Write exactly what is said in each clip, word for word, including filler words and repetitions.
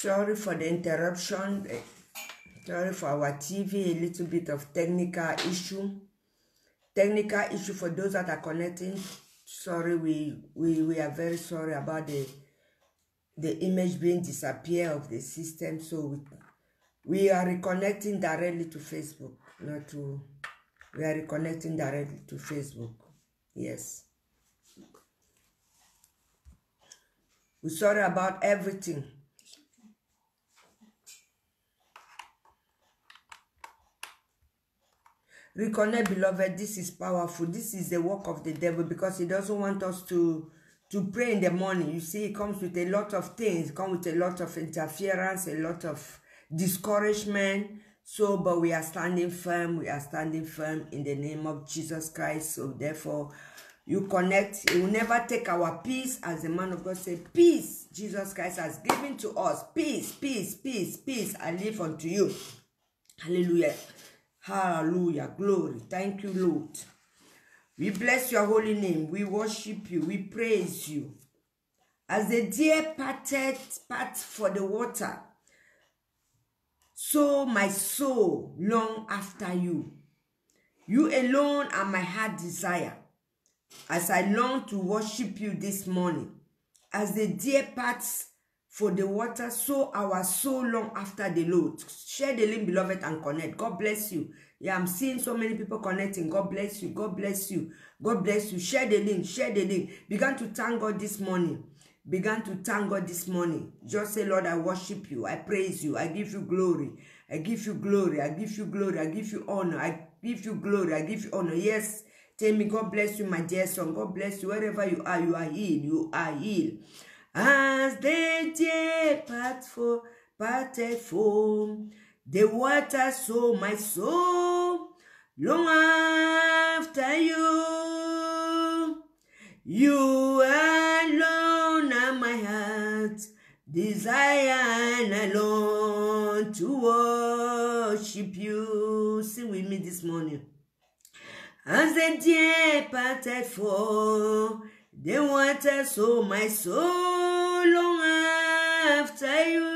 Sorry for the interruption. Sorry for our T V, a little bit of technical issue. Technical issue for those that are connecting. Sorry, we we, we are very sorry about the the image being disappear of the system. So we, we are reconnecting directly to Facebook. Not to we are reconnecting directly to Facebook. Yes. We're sorry about everything. Reconnect, beloved. This is powerful. This is the work of the devil because he doesn't want us to, to pray in the morning. You see, it comes with a lot of things. It comes with a lot of interference, a lot of discouragement. So, but we are standing firm. We are standing firm in the name of Jesus Christ. So, therefore, you connect. It will never take our peace. As the man of God said, peace. Jesus Christ has given to us. Peace, peace, peace, peace. I live unto you. Hallelujah. Hallelujah. Glory. Thank you, Lord. We bless your holy name. We worship you. We praise you. As the deer parted part for the water, so my soul long after you. You alone are my heart desire. As I long to worship you this morning, as the deer parts for the water, so our soul long after the Lord. Share the link, beloved, and connect. God bless you. Yeah, I'm seeing so many people connecting. God bless you. God bless you. God bless you. Share the link. Share the link. Begin to thank God this morning. Begin to thank God this morning. Just say, Lord, I worship you. I praise you. I give you glory. I give you glory. I give you glory. I give you honor. I give you glory. I give you honor. Yes. Tell me, God bless you, my dear son. God bless you. Wherever you are, you are healed. You are healed. As the deer part for parted for the water, so my soul long after you. You alone are my heart desire, and I long to worship you. Sing with me this morning. As the deer parted for the water, so my soul long after you.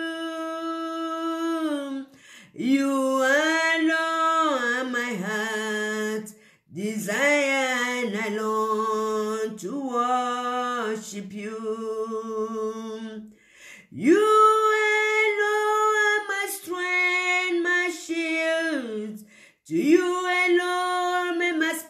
You alone are my heart desire, and I long to worship you. You alone are my strength, my shield. To you alone may my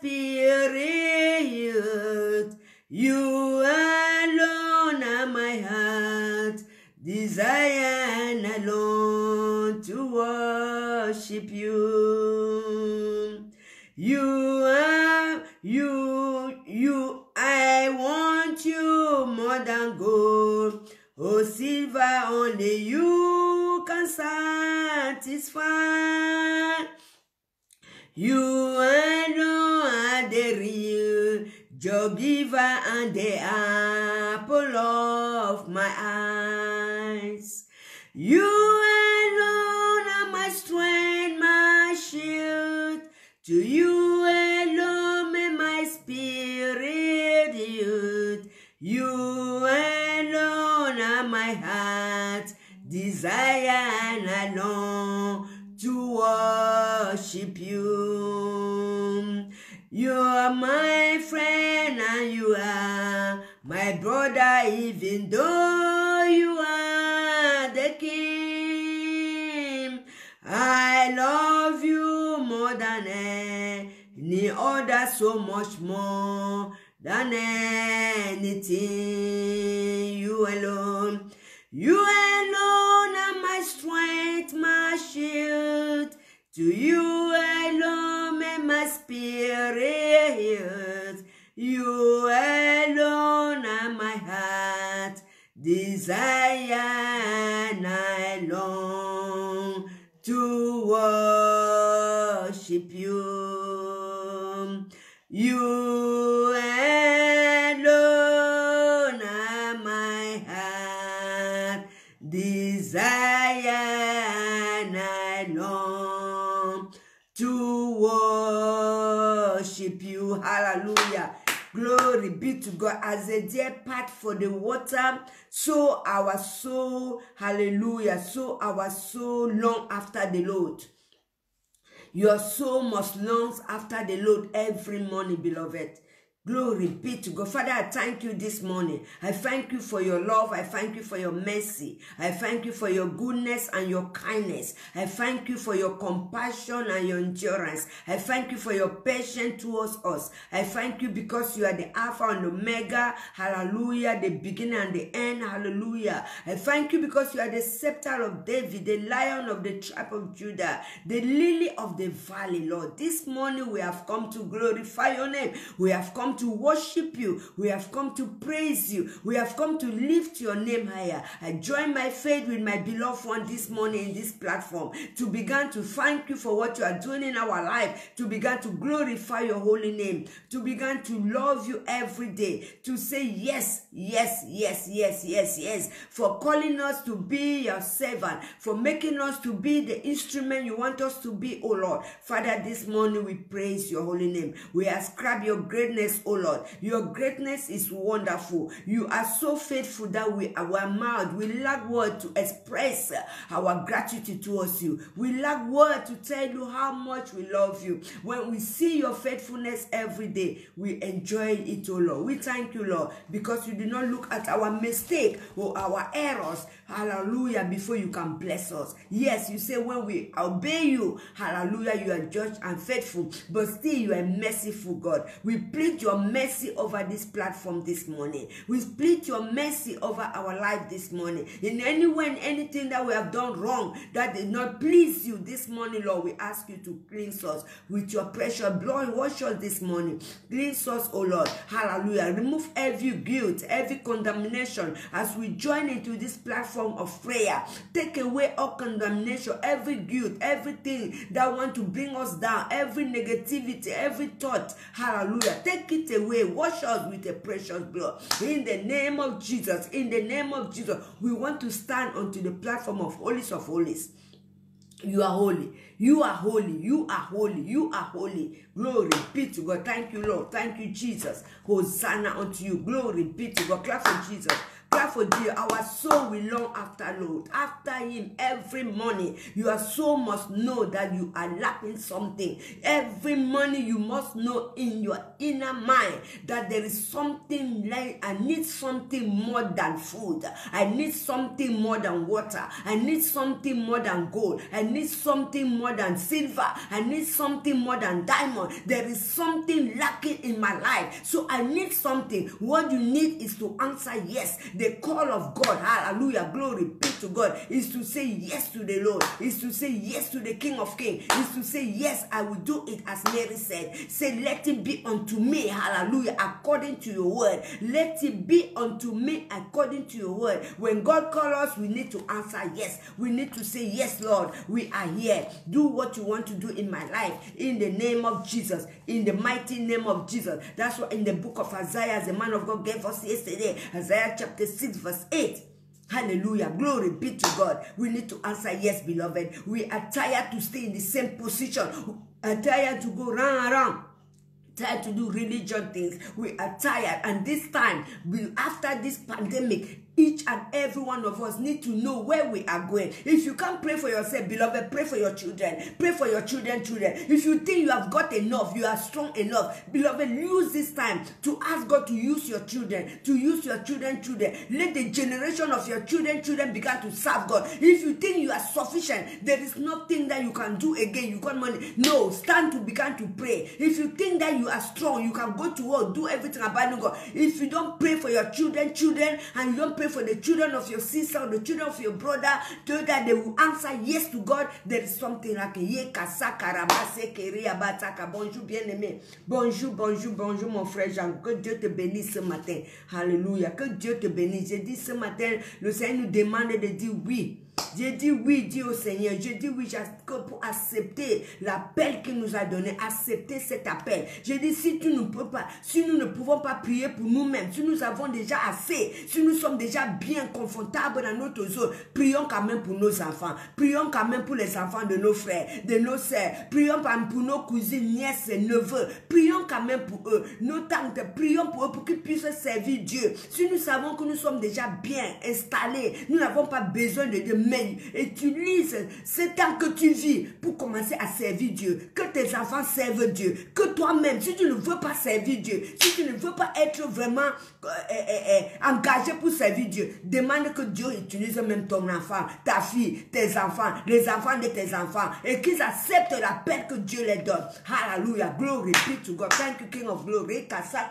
spirit. You alone are my heart desire, and I long to worship you. You are, you, you, I want you more than gold or silver, only you can satisfy. You alone are the real joy giver and the apple of my eyes. You alone are my strength, my shield. To you alone may my spirit yield. You alone are my heart desire, and I long to worship you. You are my friend and you are my brother, even though you are the king. I love you more than any other, so much more than anything. You alone, you alone are my strength, my shield. To you alone may my spirit. You alone are my heart desire, and I long to worship you. You alone are my heart desire, and I long to worship you. Hallelujah. Glory. be to God. As the deer pant for the water, so our soul, hallelujah, so our soul long after the Lord. Your soul must long after the Lord every morning, beloved. Glory be to God. Father, I thank you this morning. I thank you for your love. I thank you for your mercy. I thank you for your goodness and your kindness. I thank you for your compassion and your endurance. I thank you for your patience towards us. I thank you because you are the Alpha and Omega. Hallelujah. The beginning and the end. Hallelujah. I thank you because you are the scepter of David, the Lion of the tribe of Judah, the lily of the valley, Lord. This morning we have come to glorify your name. We have come to worship you. We have come to praise you. We have come to lift your name higher. I join my faith with my beloved one this morning in this platform to begin to thank you for what you are doing in our life, to begin to glorify your holy name, to begin to love you every day, to say yes, yes, yes, yes, yes, yes, for calling us to be your servant, for making us to be the instrument you want us to be, oh Lord. Father, this morning we praise your holy name. We ascribe your greatness, oh Lord. Your greatness is wonderful. You are so faithful that we, our mouth, we lack word to express our gratitude towards you. We lack word to tell you how much we love you. When we see your faithfulness every day, we enjoy it, oh Lord. We thank you, Lord, because you did not look at our mistake or our errors, hallelujah, before you can bless us. Yes, you say when we obey you, hallelujah, you are just and faithful, but still you are merciful, God. We plead your mercy over this platform this morning. We plead your mercy over our life this morning. In any way, in anything that we have done wrong that did not please you this morning, Lord, we ask you to cleanse us with your precious blood. Wash us this morning. Cleanse us, oh Lord. Hallelujah. Remove every guilt, every condemnation as we join into this platform of prayer. Take away all condemnation, every guilt, everything that want to bring us down, every negativity, every thought. Hallelujah. Take it away. Wash us with a precious blood. In the name of Jesus, in the name of Jesus, we want to stand onto the platform of holies of holies. You are holy. You are holy. You are holy. You are holy. Glory be to God. Thank you, Lord. Thank you, Jesus. Hosanna unto you. Glory be to God. Clap for Jesus. Clap for Jesus. Our soul will long after Lord. After him every morning. Your soul must know that you are lacking something. Every morning you must know in your inner mind that there is something like I need something more than food. I need something more than water. I need something more than gold. I need something more than silver. I need something more than diamond. There is something lacking in my life. So I need something. What you need is to answer yes. The call of God, hallelujah, glory be to God, is to say yes to the Lord, is to say yes to the King of Kings, is to say yes, I will do it as Mary said. Say, let it be unto me, hallelujah, according to your word. Let it be unto me according to your word. When God calls us, we need to answer yes. We need to say, yes, Lord, we are here. Do what you want to do in my life. In the name of Jesus. In the mighty name of Jesus. That's what in the book of Isaiah, the man of God gave us yesterday. Isaiah chapter six, verse eight. Hallelujah. Glory be to God. We need to answer yes, beloved. We are tired to stay in the same position. We are tired to go round and round. Tired to do religion things. We are tired. And this time, we, after this pandemic, each and every one of us need to know where we are going. If you can't pray for yourself, beloved, pray for your children. Pray for your children, children. If you think you have got enough, you are strong enough, beloved, use this time to ask God to use your children, to use your children, children. Let the generation of your children, children begin to serve God. If you think you are sufficient, there is nothing that you can do again. You got money. No, stand to begin to pray. If you think that you are strong, you can go to work, do everything about God. If you don't pray for your children, children, and you don't pray for the children of your sister or the children of your brother, so that they will answer yes to God, there is something like ye kasaka ramase keria bataka. Bonjour bien-aimé. Bonjour, bonjour, bonjour mon frère Jean. Que Dieu te bénisse ce matin. Alléluia. Que Dieu te bénisse. J'ai dit ce matin, le Seigneur nous demande de dire oui. J'ai dit oui, dis au Seigneur. J'ai dit oui pour accepter l'appel qu'il nous a donné, accepter cet appel. J'ai dit si tu ne peux pas, si nous ne pouvons pas prier pour nous-mêmes, si nous avons déjà assez, si nous sommes déjà bien confortables dans notre zone, prions quand même pour nos enfants. Prions quand même pour les enfants de nos frères, de nos sœurs. Prions pour nos cousines, nièces et neveux. Prions quand même pour eux. Nos tantes, prions pour eux pour qu'ils puissent servir Dieu. Si nous savons que nous sommes déjà bien installés, nous n'avons pas besoin de Dieu, mais utilise ce temps que tu vis pour commencer à servir Dieu. Que tes enfants servent Dieu. Que toi-même, si tu ne veux pas servir Dieu, si tu ne veux pas être vraiment euh, euh, euh, engagé pour servir Dieu, demande que Dieu utilise même ton enfant, ta fille, tes enfants, les enfants de tes enfants, et qu'ils acceptent l'appel que Dieu les donne. Hallelujah. Glory be to God. Thank you, King of Glory.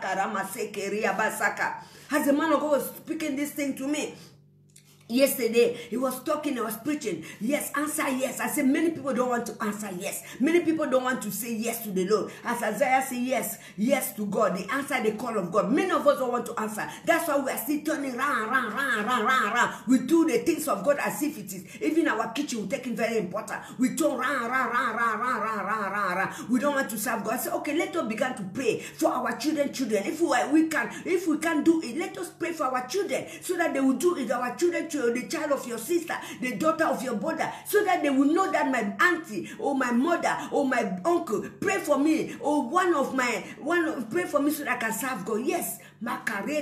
As the man of God was speaking this thing to me yesterday, he was talking, he was preaching. Yes, answer yes. I said many people don't want to answer yes. Many people don't want to say yes to the Lord. As Isaiah said yes, yes to God. They answer the call of God. Many of us don't want to answer. That's why we are still turning round, round, round, round, round, round. We do the things of God as if it is. Even our kitchen, we take it very important. We turn round, round, round, round, round, round, round, round, round. We don't want to serve God. I say, okay, let us begin to pray for our children, children. If we, we can, if we can do it, let us pray for our children so that they will do it. Our children, children, the child of your sister, the daughter of your brother, so that they will know that my auntie or my mother or my uncle pray for me, or one of my one of, pray for me so that I can serve God. Yes, I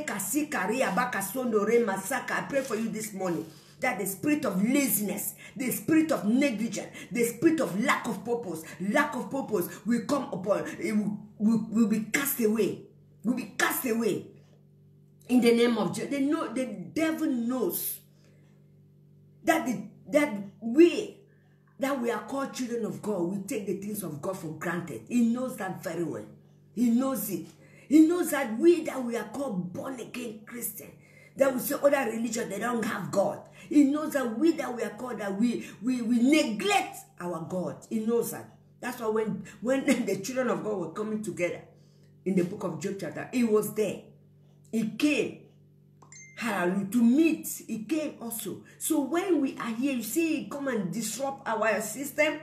pray for you this morning that the spirit of laziness, the spirit of negligence, the spirit of lack of purpose, lack of purpose will come upon, it will, will, will be cast away, will be cast away in the name of Jesus. They know, the devil knows that the, that we that we are called children of God. We take the things of God for granted. He knows that very well. He knows it. He knows that we that we are called born again Christian, that we say other religion they don't have God. He knows that we that we are called that we we we neglect our God. He knows that. That's why when when the children of God were coming together in the book of Job chapter, he was there. He came. Hallelujah, to meet, he came also. So when we are here, you see, come and disrupt our system.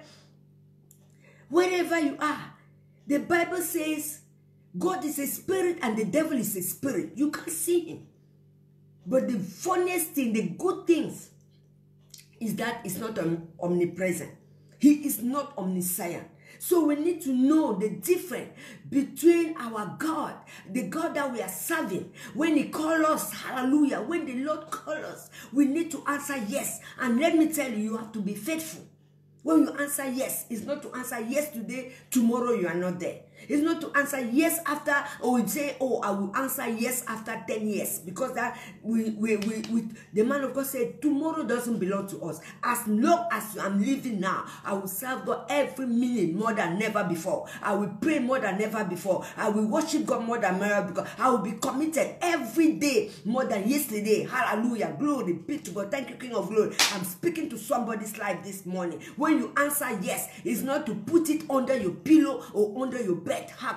Wherever you are, the Bible says God is a spirit and the devil is a spirit. You can't see him. But the funniest thing, the good things, is that it's not omnipresent. He is not omniscient. So we need to know the difference between our God, the God that we are serving. When he calls us, hallelujah, when the Lord calls us, we need to answer yes. And let me tell you, you have to be faithful. When you answer yes, it's not to answer yes today, tomorrow you are not there. It's not to answer yes after, or we say, oh, I will answer yes after ten years. Because that we, we, we, we, the man of God said, tomorrow doesn't belong to us. As long as I'm living now, I will serve God every minute more than never before. I will pray more than ever before. I will worship God more than ever before. I will be committed every day more than yesterday. Hallelujah. Glory be to God. Thank you, King of Glory. I'm speaking to somebody's life this morning. When you answer yes, it's not to put it under your pillow or under your bed.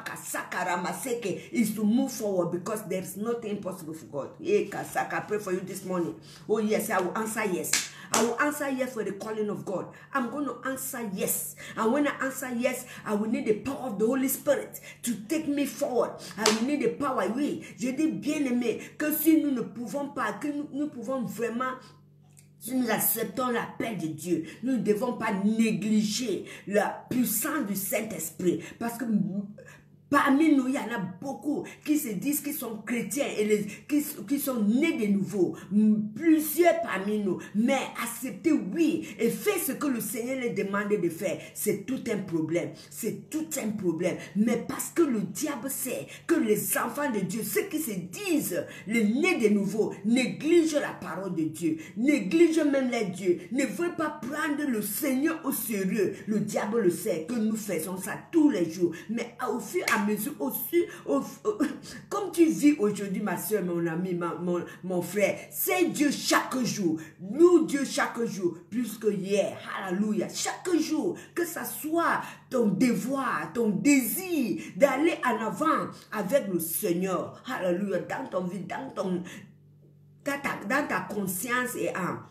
Is to move forward, because there's nothing impossible for God. I pray for you this morning. Oh yes, I will answer yes. I will answer yes for the calling of God. I'm going to answer yes. And when I answer yes, I will need the power of the Holy Spirit to take me forward. I will need the power. Oui, je dis bien aimé que si nous ne pouvons pas, que nous, nous pouvons vraiment, si nous acceptons l'appel de Dieu, nous ne devons pas négliger la puissance du Saint-Esprit. Parce que parmi nous, il y en a beaucoup qui se disent qu'ils sont chrétiens et les, qui, qui sont nés de nouveau. Plusieurs parmi nous. Mais accepter, oui, et faire ce que le Seigneur les demande de faire, c'est tout un problème. C'est tout un problème. Mais parce que le diable sait que les enfants de Dieu, ceux qui se disent les nés de nouveau, négligent la parole de Dieu, négligent même les dieux, ne veulent pas prendre le Seigneur au sérieux. Le diable le sait que nous faisons ça tous les jours. Mais au fur et à mesure aussi, au, au, comme tu vis aujourd'hui, ma soeur, mon ami, ma, mon, mon frère, c'est Dieu chaque jour. Nous, Dieu chaque jour, plus que hier. Alléluia. Chaque jour, que ça soit ton devoir, ton désir d'aller en avant avec le Seigneur. Alléluia. Dans ton vie, dans ton, dans ta, dans ta conscience et âme.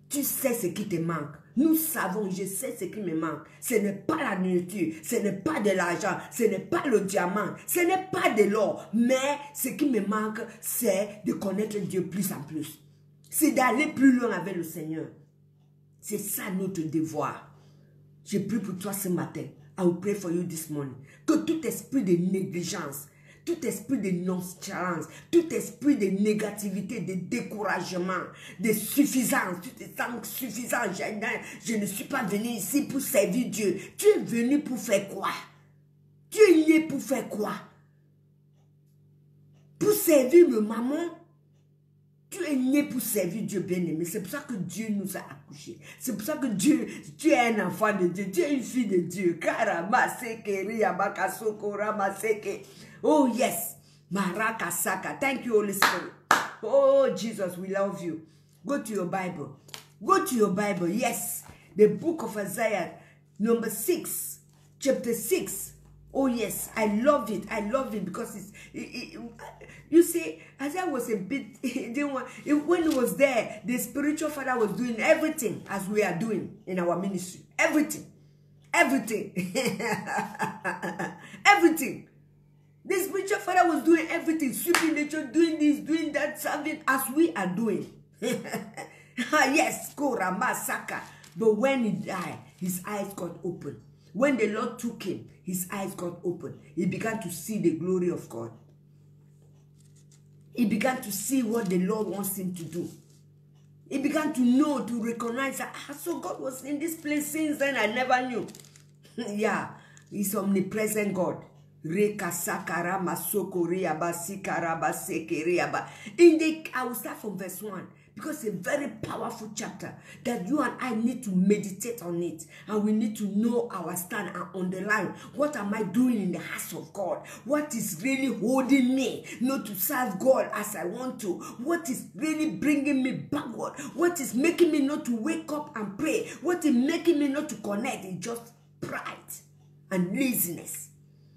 Tu sais ce qui te manque. Nous savons, je sais ce qui me manque. Ce n'est pas la nourriture, ce n'est pas de l'argent, ce n'est pas le diamant, ce n'est pas de l'or. Mais ce qui me manque, c'est de connaître Dieu plus en plus. C'est d'aller plus loin avec le Seigneur. C'est ça notre devoir. Je prie pour toi ce matin. I will pray for you this morning. Que tout esprit de négligence, tout esprit de nonchalance, tout esprit de négativité, de découragement, de suffisance, tu te sens suffisant, je, je ne suis pas venu ici pour servir Dieu. Tu es venu pour faire quoi? Tu es né pour faire quoi? Pour servir le maman? Tu es né pour servir Dieu bien-aimé. C'est pour ça que Dieu nous a accouchés. C'est pour ça que Dieu, tu es un enfant de Dieu. Tu es une fille de Dieu. Oh yes. Marakasaka. Thank you, Holy Spirit. Oh Jesus, we love you. Go to your Bible. Go to your Bible. Yes. The book of Isaiah, number six, chapter six. Oh yes, I love it. I love it because it's, it, it, you see, Isaiah was a bit, he didn't want, it, when he was there, the spiritual father was doing everything as we are doing in our ministry. Everything. Everything. Everything. The spiritual father was doing everything, sweeping nature, doing this, doing that, serving as we are doing. Yes, Kora Masaka. But when he died, his eyes got open. When the Lord took him, his eyes got open. He began to see the glory of God. He began to see what the Lord wants him to do. He began to know, to recognize that, ah, so God was in this place since then, I never knew. Yeah, he's omnipresent God. In the, I will start from verse one. Because it's a very powerful chapter that you and I need to meditate on it. And we need to know our stand and underline. What am I doing in the house of God? What is really holding me not to serve God as I want to? What is really bringing me backward? What is making me not to wake up and pray? What is making me not to connect? It's just pride and laziness.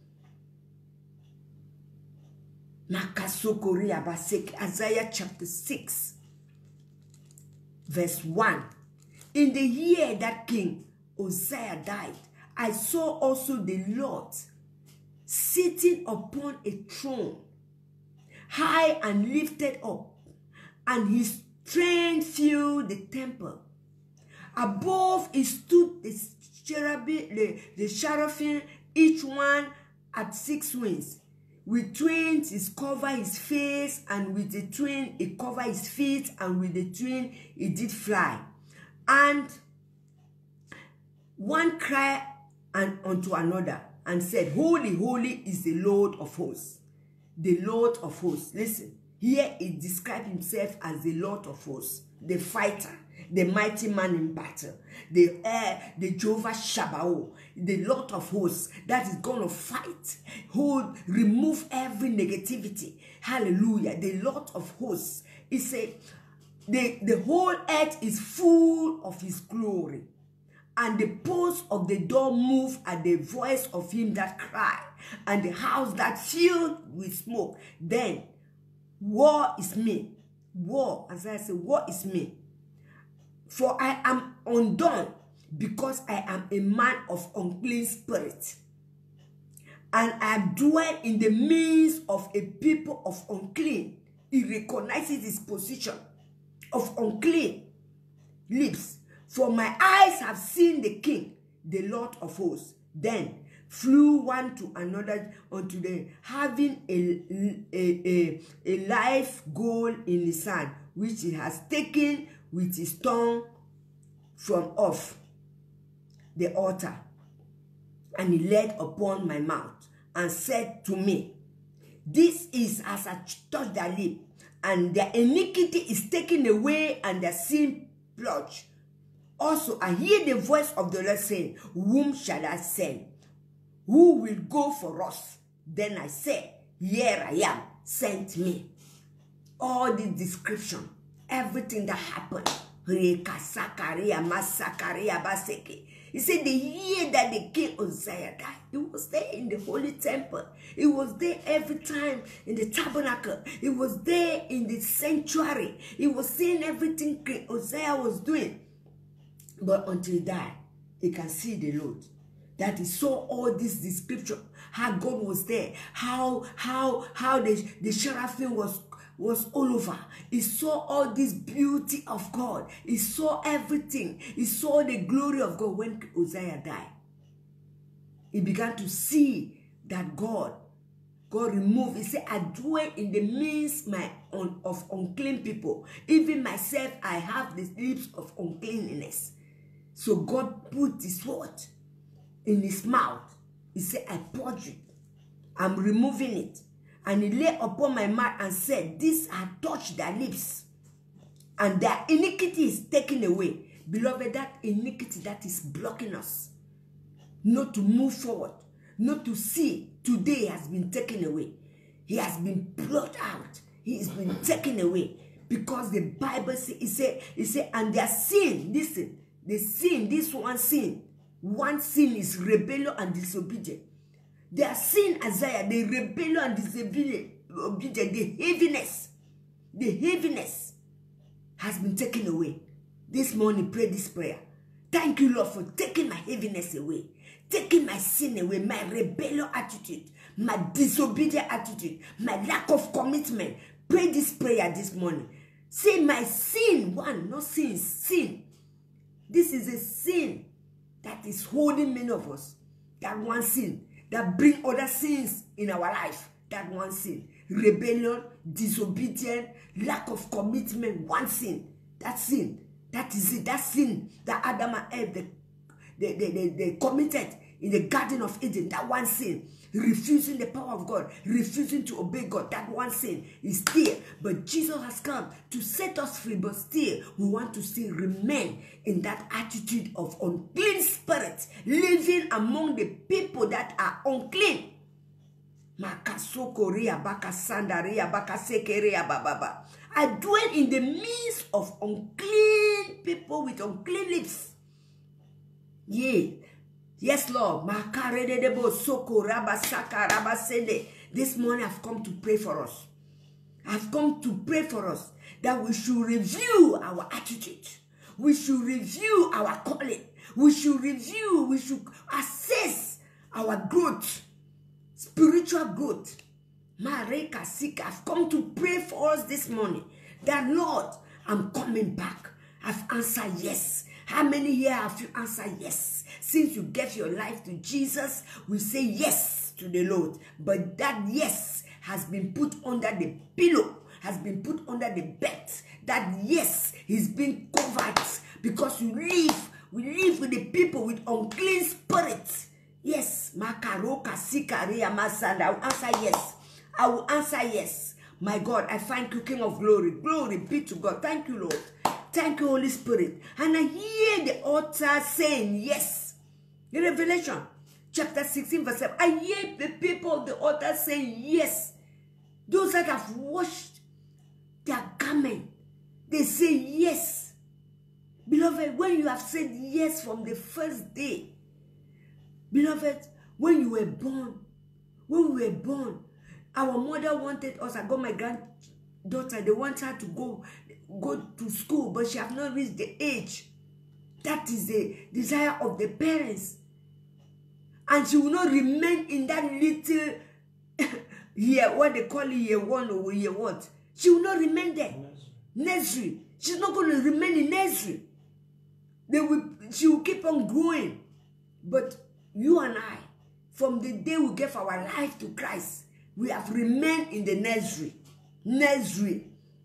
Isaiah chapter six. Verse one. In the year that King Uzziah died, I saw also the Lord sitting upon a throne, high and lifted up, and his train filled the temple. Above it stood the cherubim, the, the cherubim, each one at six wings. With twins, he covered his face, and with the twin, he covered his feet, and with the twin, he did fly. And one cried and unto another, and said, Holy, holy is the Lord of hosts. The Lord of hosts. Listen, here he described himself as the Lord of hosts, the fighter, the mighty man in battle, the uh, the Jehovah Shabbaoth, the Lord of hosts that is going to fight, who remove every negativity. Hallelujah. The Lord of hosts. He said, the, the whole earth is full of his glory. And the posts of the door move at the voice of him that cried, and the house that filled with smoke. Then, war is me. War, as I say, war is me. For I am undone, because I am a man of unclean spirit, and I dwell in the midst of a people of unclean. He recognizes his position of unclean lips. For my eyes have seen the King, the Lord of hosts. Then flew one to another unto them, having a, a, a, a live goal in his hand, which he has taken with his tongue from off the altar. And he laid upon my mouth and said to me, this is as I touch their lip, and their iniquity is taken away, and their sin purged. Also I hear the voice of the Lord saying, whom shall I send? Who will go for us? Then I said, here I am, send me. All the description, everything that happened, He said the year that the king Uzziah died, he was there in the holy temple. He was there every time in the tabernacle. He was there in the sanctuary. He was seeing everything King Uzziah was doing. But until he died, he can see the Lord. That he saw all this description, how God was there, how how how the, the seraphim was was all over. He saw all this beauty of God. He saw everything. He saw the glory of God when Uzziah died. He began to see that God, God removed. He said, I dwell in the midst my, on, of unclean people. Even myself, I have the lips of uncleanness. So God put his word in his mouth. He said, I purge it. I'm removing it. And he lay upon my mouth and said, these have touched their lips, and their iniquity is taken away. Beloved, that iniquity that is blocking us, not to move forward, not to see, today has been taken away. He has been blotted out. He has been taken away. Because the Bible says, it said, it said, and their sin, listen, the sin, this one sin, one sin is rebellion and disobedience. Their sin, Isaiah, the rebellion and disobedience, the heaviness, the heaviness has been taken away. This morning, pray this prayer. Thank you, Lord, for taking my heaviness away, taking my sin away, my rebellion attitude, my disobedient attitude, my lack of commitment. Pray this prayer this morning. Say, my sin, one, not sins, sin. This is a sin that is holding many of us. That one sin that bring other sins in our life. That one sin. Rebellion, disobedience, lack of commitment, one sin. That sin. That is it. That sin that Adam and Eve, they, they, they, they committed in the Garden of Eden. That one sin. Refusing the power of God. Refusing to obey God. That one sin is still. But Jesus has come to set us free. But still, we want to still remain in that attitude of unclean spirit. Living among the people that are unclean. I dwell in the midst of unclean people with unclean lips. Yea. Yes, Lord. This morning I've come to pray for us. I've come to pray for us that we should review our attitude. We should review our calling. We should review, we should assess our growth, spiritual growth. I've come to pray for us this morning that, Lord, I'm coming back. I've answered yes. How many here have you answered yes? Since you gave your life to Jesus, we say yes to the Lord. But that yes has been put under the pillow, has been put under the bed. That yes is being covered because you live, we live with the people with unclean spirits. Yes. Makaroka Sikaria Masanda. I will answer yes. I will answer yes. My God, I thank you, King of Glory. Glory be to God. Thank you, Lord. Thank you, Holy Spirit. And I hear the altar saying yes. In Revelation chapter sixteen verse seven, I hear the people of the altar saying yes. Those that have washed their garment, they say yes. Beloved, when you have said yes from the first day, beloved, when you were born, when we were born, our mother wanted us. I got my granddaughter, they want her to go go to school, but she have not reached the age. That is the desire of the parents. And she will not remain in that little year, what they call it, year one or year what. She will not remain there. Nursery. She's not going to remain in nursery. They will, she will keep on growing. But you and I, from the day we gave our life to Christ, we have remained in the nursery. Nursery.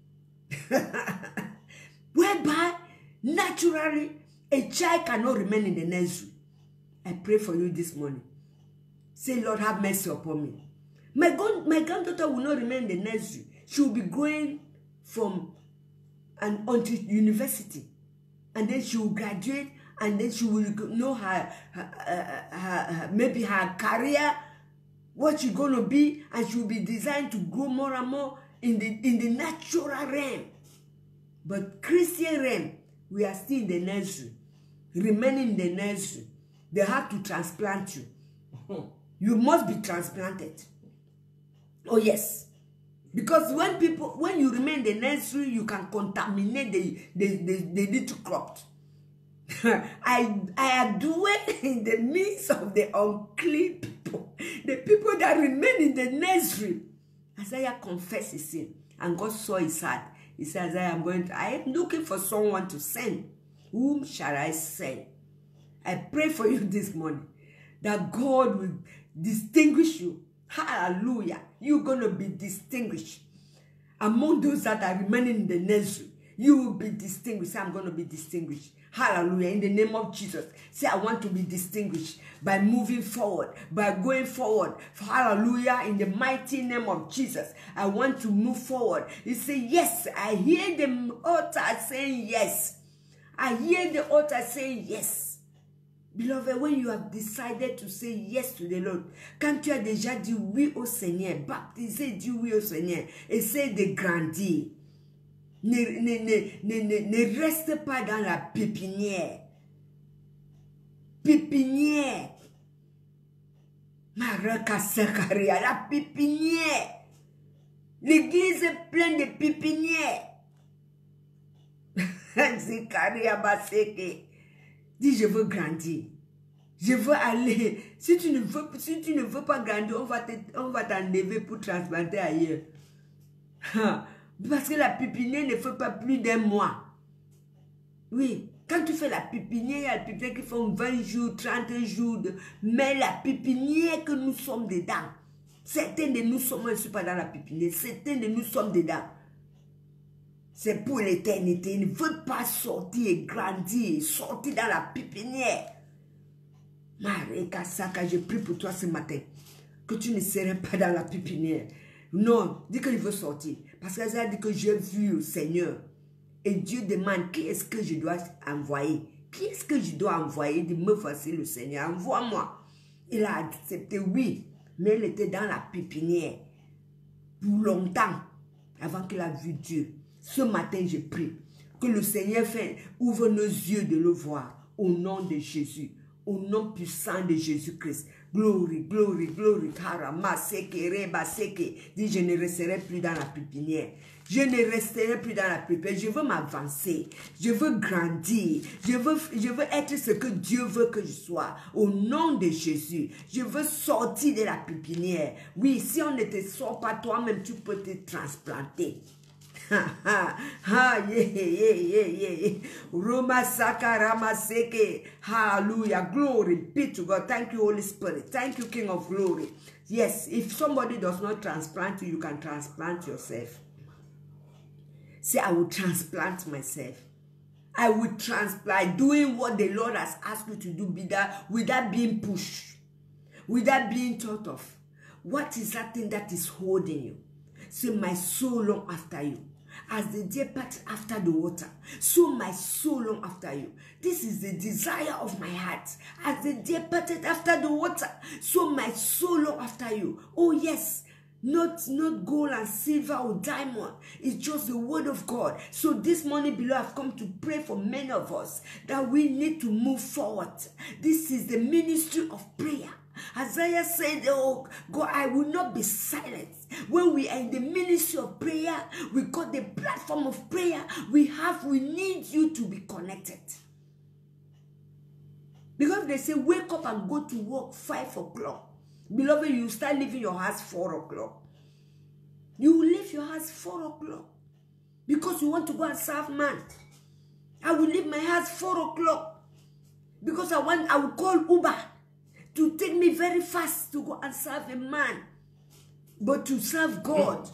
Whereby, naturally, a child cannot remain in the nursery. I pray for you this morning. Say, Lord, have mercy upon me. My, God, my granddaughter will not remain in the nursery. She will be going from and until university. And then she will graduate, and then she will know her, her, her, her, her maybe her career, what she's going to be, and she will be designed to grow more and more in the, in the natural realm. But Christian realm, we are still in the nursery, remaining in the nursery. they have to transplant you. You must be transplanted. Oh yes. Because when people, when you remain in the nursery, you can contaminate the, the, the, the little crops. I, I dwell in the midst of the unclean people, the people that remain in the nursery. Isaiah confessed his sin, and God saw his heart. He said, Isaiah, I'm going to, I am looking for someone to send. Whom shall I send? I pray for you this morning that God will distinguish you. Hallelujah. You're going to be distinguished. Among those that are remaining in the nursery, you will be distinguished. Say, I'm going to be distinguished. Hallelujah. In the name of Jesus. Say, I want to be distinguished by moving forward, by going forward. Hallelujah. In the mighty name of Jesus. I want to move forward. You say, yes. I hear the altar saying yes. I hear the altar saying yes. Beloved, when you have decided to say yes to the Lord, quand tu as déjà dit oui au Seigneur, baptisé, dit oui au Seigneur, essaie de grandir. Ne, ne, ne, ne, ne, ne reste pas dans la pépinière. Pépinière. Maraka Sakaria, la pépinière. L'église est pleine de pépinières. Zikaria Baseke. Dis, je veux grandir. Je veux aller. Si tu ne veux, si tu ne veux pas grandir, on va t'enlever pour transplanter ailleurs. Parce que la pépinière ne fait pas plus d'un mois. Oui, quand tu fais la pépinière, il y a la pépinière qui font vingt jours, trente jours. De... Mais la pépinière que nous sommes dedans, certains de nous sommes, je ne suis pas dans la pépinière, certains de nous sommes dedans. C'est pour l'éternité. Il ne veut pas sortir et grandir, sortir dans la pépinière. Mareka Saka, je prie pour toi ce matin, que tu ne serais pas dans la pépinière. Non, dis qu'il veut sortir. Parce que ça dit que j'ai vu le Seigneur. Et Dieu demande, qui est-ce que je dois envoyer? Qui est-ce que je dois envoyer? De me voici le Seigneur, envoie-moi. Il a accepté, oui, mais il était dans la pépinière pour longtemps avant qu'il a vu Dieu. Ce matin, je prie que le Seigneur fait, ouvre nos yeux de le voir au nom de Jésus, au nom puissant de Jésus-Christ. Glory, glory, glory. Dis, je ne resterai plus dans la pépinière. Je ne resterai plus dans la pépinière. Je veux m'avancer. Je veux grandir. Je veux, je veux être ce que Dieu veut que je sois. Au nom de Jésus. Je veux sortir de la pépinière. Oui, si on ne te sort pas toi-même, tu peux te transplanter. Ha ha yeah yeah yeah yeah. Roma Sakarama Seke. Hallelujah. Glory be to God. Thank you, Holy Spirit. Thank you, King of Glory. Yes, if somebody does not transplant you, you can transplant yourself. Say, I will transplant myself. I will transplant, doing what the Lord has asked you to do without, without being pushed, without being thought of. What is that thing that is holding you? Say, my soul long after you. As the deer panteth after the water, so my soul long after you. This is the desire of my heart. As the deer panteth after the water, so my soul long after you. Oh yes, not, not gold and silver or diamond. It's just the word of God. So this morning, below, I've come to pray for many of us that we need to move forward. This is the ministry of prayer. Isaiah said, oh God, I will not be silent. When we are in the ministry of prayer, we got the platform of prayer. We have, we need you to be connected. Because they say, wake up and go to work five o'clock. Beloved, you start leaving your house four o'clock. You will leave your house four o'clock. Because you want to go and serve man. I will leave my house four o'clock. Because I want, I will call Uber to take me very fast to go and serve a man. But to serve God,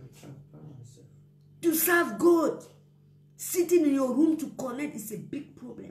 to serve God, sitting in your room to connect is a big problem.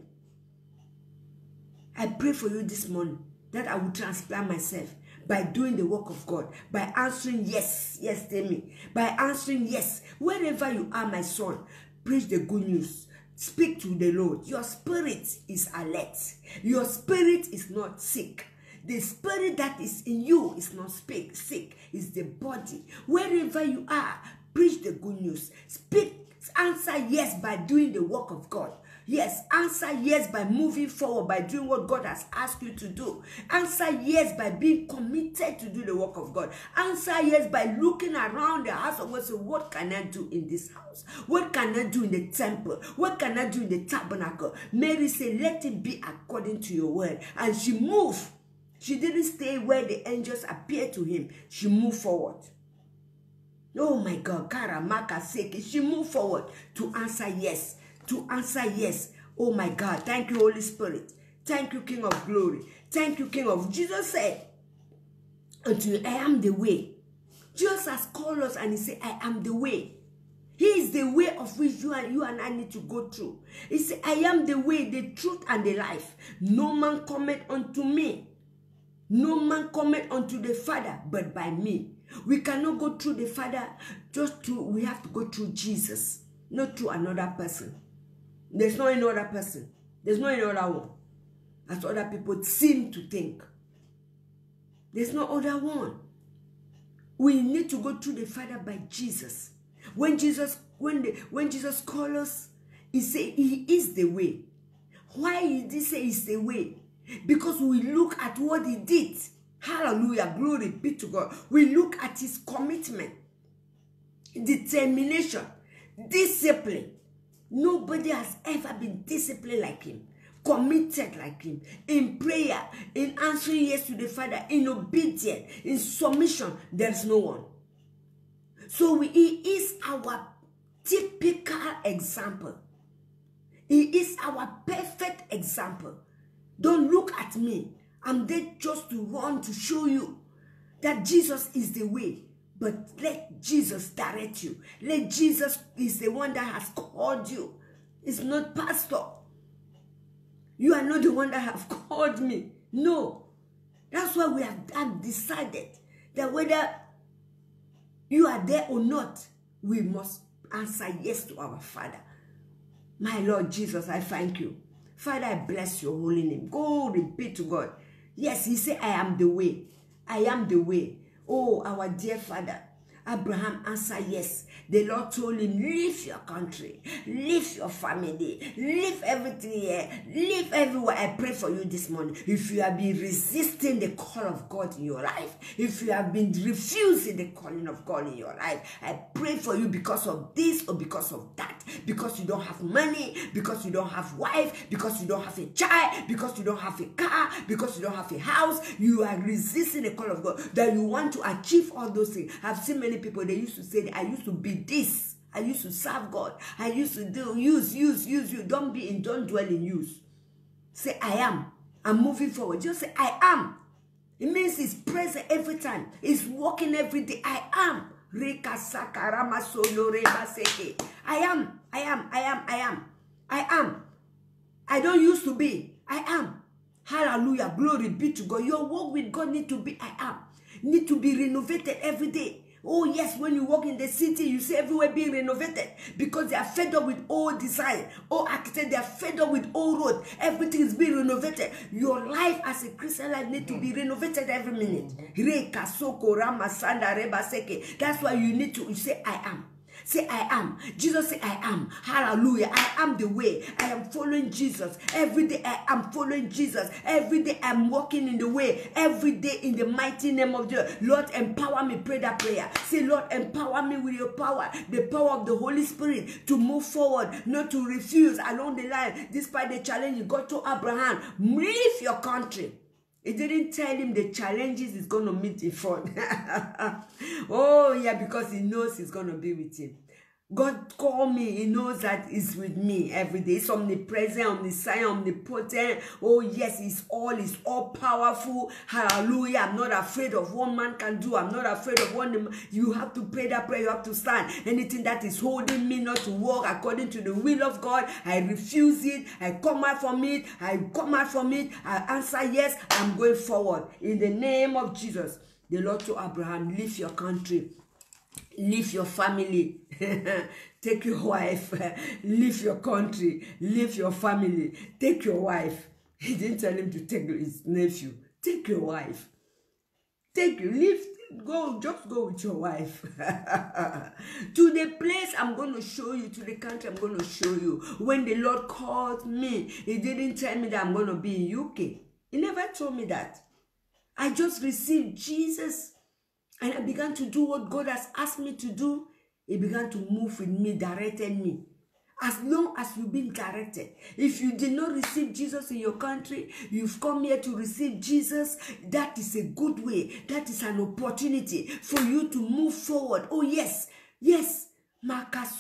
I pray for you this morning that I will transplant myself by doing the work of God, by answering yes, yes, tell me, by answering yes. Wherever you are, my son, preach the good news. Speak to the Lord. Your spirit is alert. Your spirit is not sick. The spirit that is in you is not sick, sick, it's the body. Wherever you are, preach the good news. Speak, answer yes by doing the work of God. Yes, answer yes by moving forward, by doing what God has asked you to do. Answer yes by being committed to do the work of God. Answer yes by looking around the house of God. So what can I do in this house? What can I do in the temple? What can I do in the tabernacle? Mary said, let it be according to your word. And she moved. She didn't stay where the angels appeared to him. She moved forward. Oh my God, Karamaka Seki. She moved forward to answer yes. To answer yes. Oh my God. Thank you, Holy Spirit. Thank you, King of Glory. Thank you, King of... Jesus said unto you, I am the way. Jesus has called us and he said, I am the way. He is the way of which you and, you and I need to go through. He said, I am the way, the truth, and the life. No man cometh unto me. No man cometh unto the Father but by me. We cannot go through the Father just to, we have to go through Jesus, not through another person. There's no another person. There's no another one. As other people seem to think. There's no other one. We need to go through the Father by Jesus. When Jesus, when the, when Jesus called us, he said he is the way. Why did he say he's the way? Because we look at what he did. Hallelujah, glory be to God. We look at his commitment, determination, discipline. Nobody has ever been disciplined like him, committed like him, in prayer, in answering yes to the Father, in obedience, in submission. There's no one. So we, he is our typical example. He is our perfect example. Don't look at me. I'm there just to run to show you that Jesus is the way. But let Jesus direct you. Let Jesus is the one that has called you. It's not pastor. You are not the one that have called me. No. That's why we have, have decided that whether you are there or not, we must answer yes to our Father. My Lord Jesus, I thank you. Father, I bless your holy name. Glory be to God. Yes, he said, I am the way. I am the way. Oh, our dear Father. Abraham answered yes. The Lord told him, leave your country, leave your family, leave everything here, leave everywhere. I pray for you this morning. If you have been resisting the call of God in your life, if you have been refusing the calling of God in your life, I pray for you because of this or because of that, because you don't have money, because you don't have wife, because you don't have a child, because you don't have a car, because you don't have a house. You are resisting the call of God, that you want to achieve all those things. I've seen many people, they used to say, I used to be this, I used to serve God, I used to do, use, use, use, you. Don't be in, don't dwell in use. Say, I am. I'm moving forward. Just say, I am. It means he's present every time. He's walking every day. I am. I am. I am. I am. I am. I am. I don't used to be. I am. Hallelujah. Glory be to God. Your walk with God need to be I am. Need to be renovated every day. Oh yes, when you walk in the city, you see everywhere being renovated because they are fed up with old design. Oh, architect, they are fed up with old road. Everything is being renovated. Your life as a Christian life need to be renovated every minute. That's why you need to you say, I am. Say, I am. Jesus said, I am. Hallelujah. I am the way. I am following Jesus. Every day I am following Jesus. Every day I'm walking in the way. Every day in the mighty name of Jesus. Lord, empower me. Pray that prayer. Say, Lord, empower me with your power. The power of the Holy Spirit to move forward, not to refuse along the line. Despite the challenge you got to Abraham, leave your country. It didn't tell him the challenges he's going to meet in front. Oh, yeah, because he knows he's going to be with him. God called me. He knows that he's with me every day. He's omnipresent, omniscient, omnipotent. Oh, yes, he's all, he's all powerful. Hallelujah. I'm not afraid of what man can do. I'm not afraid of what man. You have to pray that prayer. You have to stand. Anything that is holding me not to walk according to the will of God, I refuse it. I come out from it. I come out from it. I answer yes. I'm going forward. In the name of Jesus. The Lord to Abraham, leave your country. Leave your family. Take your wife. Leave your country. Leave your family. Take your wife. He didn't tell him to take his nephew. Take your wife. Take you. Leave. go, just go with your wife. To the place I'm going to show you, to the country I'm going to show you. When the Lord called me, he didn't tell me that I'm going to be in U K. He never told me that. I just received Jesus and I began to do what God has asked me to do. He began to move with me, directed me. As long as you've been directed. If you did not receive Jesus in your country, you've come here to receive Jesus, that is a good way. That is an opportunity for you to move forward. Oh yes, yes. It's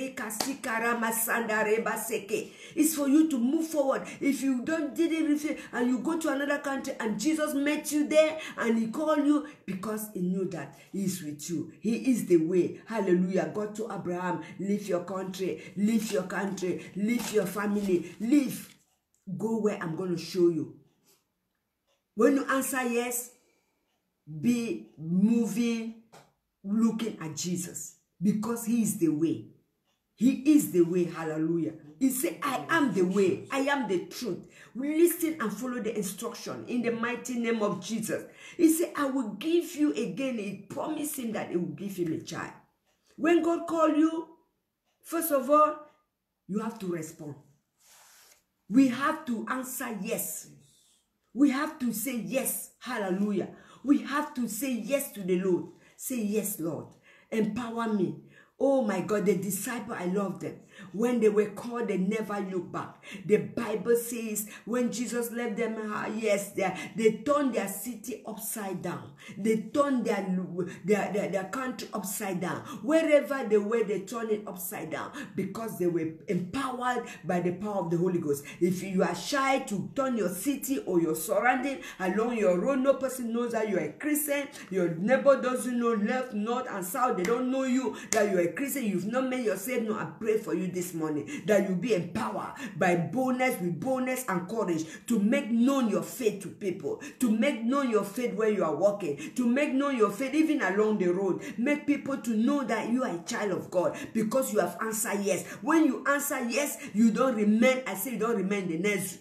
for you to move forward. If you don't didn't receive and you go to another country and Jesus met you there and he called you because he knew that he is with you. He is the way. Hallelujah. God to Abraham, leave your country, leave your country, leave your family, leave. Go where I'm going to show you. When you answer yes, be moving, looking at Jesus. Because he is the way. He is the way. Hallelujah. He said, I am the way. I am the truth. Listen and follow the instruction in the mighty name of Jesus. He said, I will give you again. He promised him that he will give him a child. When God called you, first of all, you have to respond. We have to answer yes. We have to say yes. Hallelujah. We have to say yes to the Lord. Say yes, Lord. Empower me. Oh my God, the disciple, I love them. When they were called, they never looked back. The Bible says when Jesus left them, yes, they, they turned their city upside down. They turned their, their, their, their country upside down. Wherever they were, they turned it upside down because they were empowered by the power of the Holy Ghost. If you are shy to turn your city or your surrounding along your road, no person knows that you are a Christian. Your neighbor doesn't know left, north, and south. They don't know you, that you are a Christian. You've not made yourself known. I pray for you this morning that you'll be empowered by boldness, with boldness and courage to make known your faith to people, to make known your faith where you are walking, to make known your faith even along the road. Make people to know that you are a child of God because you have answered yes. When you answer yes, you don't remain, I say you don't remain in the nursery.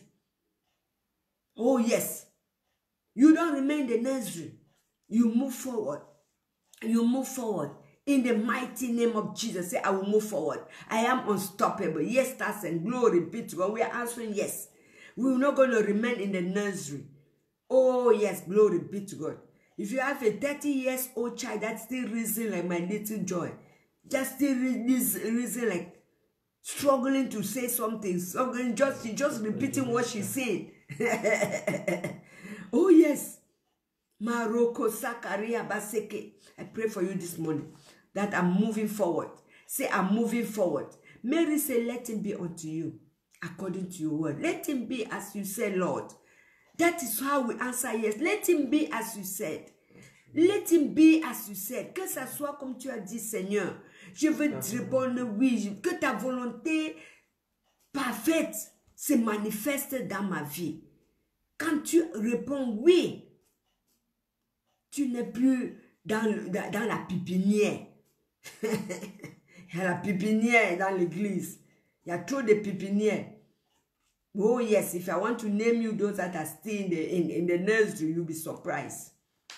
Oh yes, you don't remain in the nursery. You move forward. You move forward. In the mighty name of Jesus, say, I will move forward. I am unstoppable. Yes, that's and glory be to God. We are answering yes. We're not going to remain in the nursery. Oh, yes, glory be to God. If you have a thirty years old child that's still reasoning like my little Joy, just still reasoning like struggling to say something, struggling, just, just repeating what she's saying. Oh, yes. Maroko Sakaria Baseke. I pray for you this morning that I'm moving forward. Say, I'm moving forward. Mary said, let him be unto you according to your word. Let him be as you said, Lord. That is how we answer yes. Let him be as you said. Let him be as you said. Que ça soit comme tu as dit, Seigneur. Je veux te répondre oui. Que ta volonté parfaite se manifeste dans ma vie. Quand tu réponds oui, tu n'es plus dans, dans, dans la pépinière. Il y a la pépinière dans l'église. Il y a trop de pépinières. Oh yes, if I want to name you those that are still in the, in, in the nursery, you'll be surprised.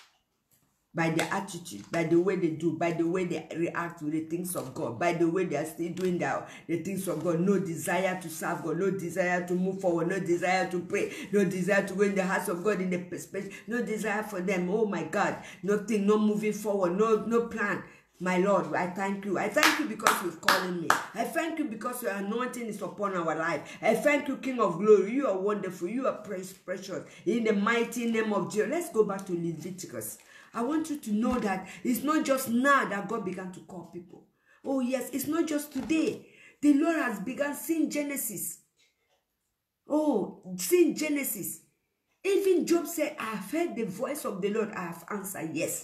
By their attitude, by the way they do, by the way they react to the things of God, by the way they are still doing the, the things of God. No desire to serve God, no desire to move forward, no desire to pray, no desire to go in the house of God in the perspective, no desire for them. Oh my God, nothing, no moving forward, no, no plan. My Lord, I thank you. I thank you because you've called me. I thank you because your anointing is upon our life. I thank you, King of Glory. You are wonderful. You are precious. In the mighty name of Jesus. Let's go back to Leviticus. I want you to know that it's not just now that God began to call people. Oh yes, it's not just today. The Lord has begun since Genesis. Oh, since Genesis. Even Job said, I have heard the voice of the Lord. I have answered yes.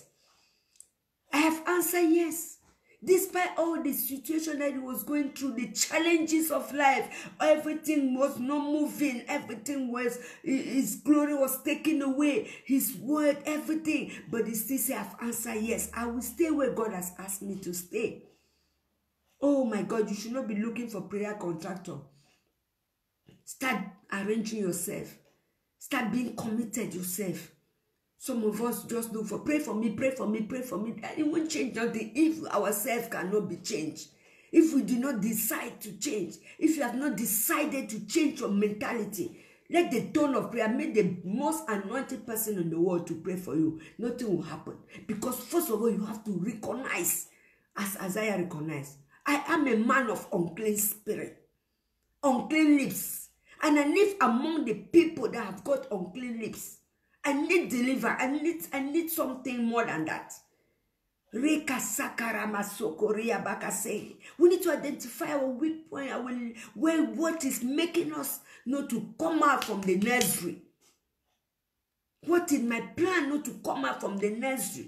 I have answered yes. Despite all the situation that he was going through, the challenges of life, everything was not moving. Everything was, his glory was taken away. His word, everything. But he still said, I've answered yes. I will stay where God has asked me to stay. Oh my God, you should not be looking for prayer contractor. Start arranging yourself. Start being committed yourself. Some of us just look for, pray for me, pray for me, pray for me. It won't change nothing if ourselves cannot be changed. If we do not decide to change, if you have not decided to change your mentality, let the tone of prayer make the most anointed person in the world to pray for you. Nothing will happen. Because first of all, you have to recognize, as Isaiah recognized, I am a man of unclean spirit, unclean lips. And I live among the people that have got unclean lips. I need deliver. I need, I need something more than that. We need to identify our weak point, our, where what is making us not to come out from the nursery. What is my plan not to come out from the nursery?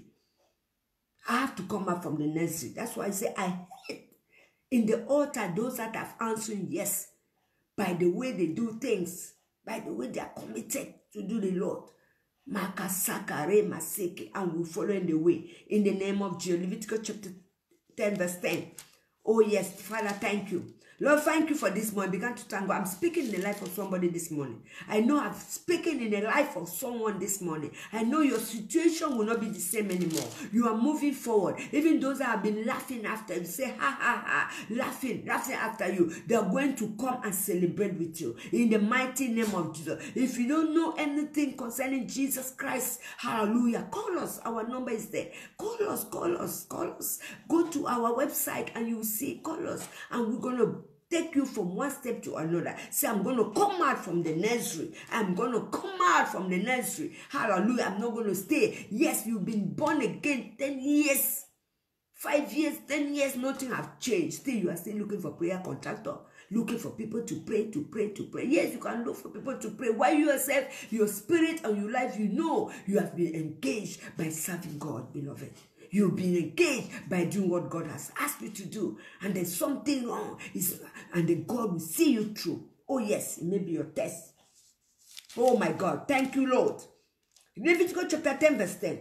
I have to come out from the nursery. That's why I say I hate in the altar those that have answered yes by the way they do things, by the way they are committed to do the Lord. Makasakare maseke, and we follow in the way. In the name of Jesus. Leviticus chapter ten, verse ten. Oh yes, Father, thank you. Lord, thank you for this morning. Began to thank God. I'm speaking in the life of somebody this morning. I know I'm speaking in the life of someone this morning. I know your situation will not be the same anymore. You are moving forward. Even those that have been laughing after you, say ha ha ha, laughing, laughing after you, they are going to come and celebrate with you. In the mighty name of Jesus. If you don't know anything concerning Jesus Christ, hallelujah, call us. Our number is there. Call us, call us, call us. Go to our website and you will see, call us. And we're going to take you from one step to another. Say, I'm going to come out from the nursery. I'm going to come out from the nursery. Hallelujah. I'm not going to stay. Yes, you've been born again ten years. Five years, ten years, nothing has changed. Still, you are still looking for prayer contractor. Looking for people to pray, to pray, to pray. Yes, you can look for people to pray. While you yourself, your spirit and your life, you know you have been engaged by serving God, beloved. You've been engaged by doing what God has asked you to do. And there's something wrong. It's, and then God will see you through. Oh yes, it may be your test. Oh my God. Thank you, Lord. Leviticus chapter ten, verse ten.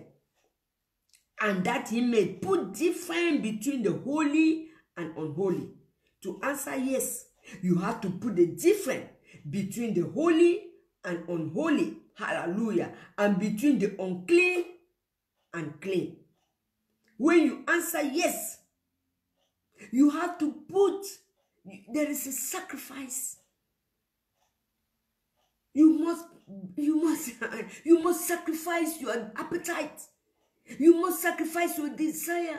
And that he may put difference between the holy and unholy. To answer yes, you have to put the difference between the holy and unholy. Hallelujah. And between the unclean and clean. When you answer yes, you have to put, there is a sacrifice. You must, you must, you must sacrifice your appetite. You must sacrifice your desire.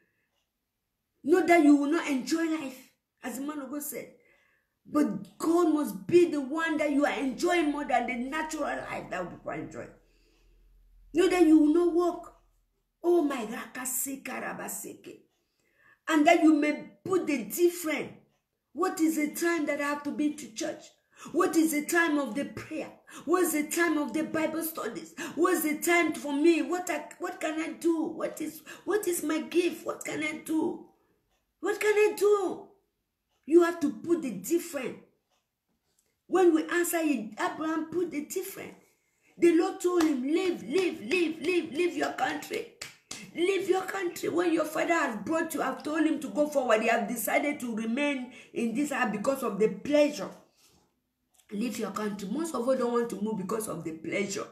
Not that you will not enjoy life, as the man of God said. But God must be the one that you are enjoying more than the natural life that people enjoy. Not that you will not walk. Oh my Rakase. And that you may put the difference. What is the time that I have to be to church? What is the time of the prayer? What is the time of the Bible studies? What is the time for me? What I, what can I do? What is what is my gift? What can I do? What can I do? You have to put the difference. When we answer it, Abraham put the difference. The Lord told him, leave, leave, leave, leave, leave your country. Leave your country. When your father has brought you, I've told him to go forward. He has decided to remain in this house because of the pleasure. Leave your country. Most of us don't want to move because of the pleasure.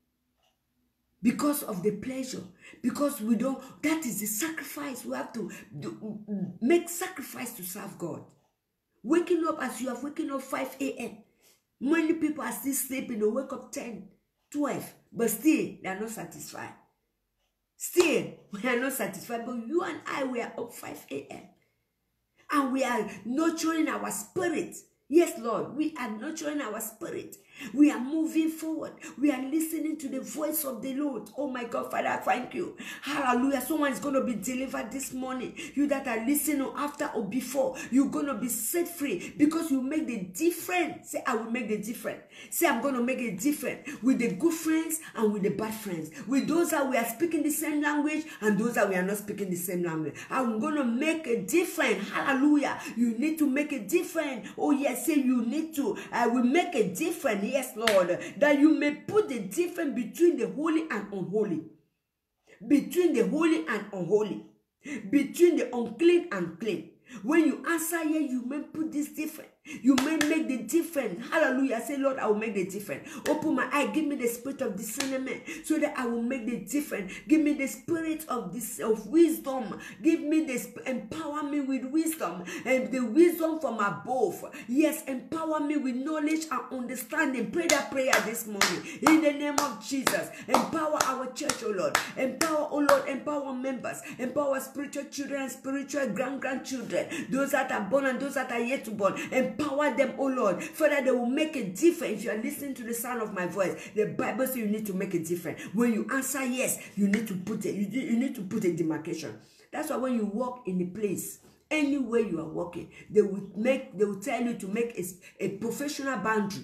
Because of the pleasure. Because we don't, that is the sacrifice. We have to do, make sacrifice to serve God. Waking up as you have waking up five A M Many people are still sleeping. They wake up ten, twelve. But still, they are not satisfied. Still, we are not satisfied. But you and I, we are up five A M And we are nurturing our spirit. Yes, Lord, we are nurturing our spirit. We are moving forward. We are listening to the voice of the Lord. Oh my God, Father, thank you. Hallelujah. Someone is going to be delivered this morning. You that are listening or after or before, you're going to be set free because you make the difference. Say, I will make the difference. Say, I'm going to make a difference with the good friends and with the bad friends. With those that we are speaking the same language and those that we are not speaking the same language. I'm going to make a difference. Hallelujah. You need to make a difference. Oh yes, say you need to. I will make a difference. Yes, Lord, that you may put the difference between the holy and unholy, between the holy and unholy, between the unclean and clean. When you answer here, you may put this difference. You may make the difference. Hallelujah. Say, Lord, I will make the difference. Open my eye. Give me the spirit of discernment so that I will make the difference. Give me the spirit of this of wisdom. Give me this, empower me with wisdom and the wisdom from above. Yes, empower me with knowledge and understanding. Pray that prayer this morning in the name of Jesus. Empower our church, oh Lord. Empower, oh Lord, empower members. Empower spiritual children and spiritual grand grandchildren. Those that are born and those that are yet to born. Empower them, oh Lord, so that they will make a difference. If you are listening to the sound of my voice, the Bible says you need to make a difference. When you answer yes, you need to put it. You, you need to put a demarcation. That's why when you walk in a place, anywhere you are walking, they will make. They will tell you to make a, a professional boundary.